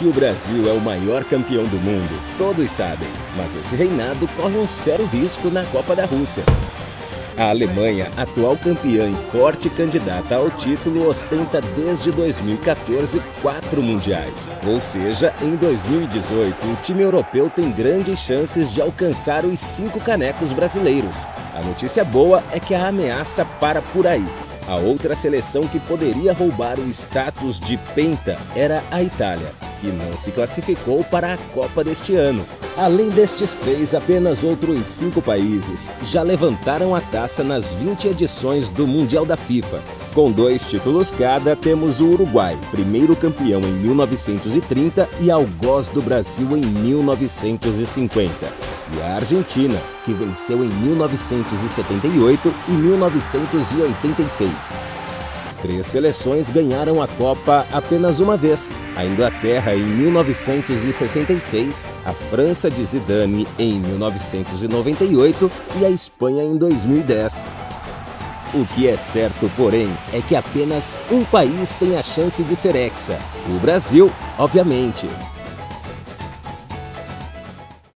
que o Brasil é o maior campeão do mundo, todos sabem, mas esse reinado corre um sério risco na Copa da Rússia. A Alemanha, atual campeã e forte candidata ao título, ostenta desde 2014 4 mundiais. Ou seja, em 2018, o time europeu tem grandes chances de alcançar os 5 canecos brasileiros. A notícia boa é que a ameaça para por aí. A outra seleção que poderia roubar o status de penta era a Itália, que não se classificou para a Copa deste ano. Além destes 3, apenas outros 5 países já levantaram a taça nas 20 edições do Mundial da FIFA. Com 2 títulos cada, temos o Uruguai, primeiro campeão em 1930 e algoz do Brasil em 1950. E a Argentina, que venceu em 1978 e 1986. 3 seleções ganharam a Copa apenas uma vez. A Inglaterra em 1966, a França de Zidane em 1998 e a Espanha em 2010. O que é certo, porém, é que apenas um país tem a chance de ser hexa. O Brasil, obviamente.